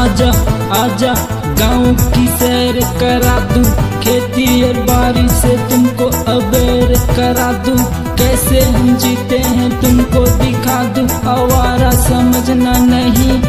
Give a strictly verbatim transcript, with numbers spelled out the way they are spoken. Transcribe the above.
आजा आजा गाँव की सैर करा दूं, खेती और बारिश से तुमको अबेर करा दूं, कैसे हम जीते हैं तुमको दिखा दूं, आवारा समझना नहीं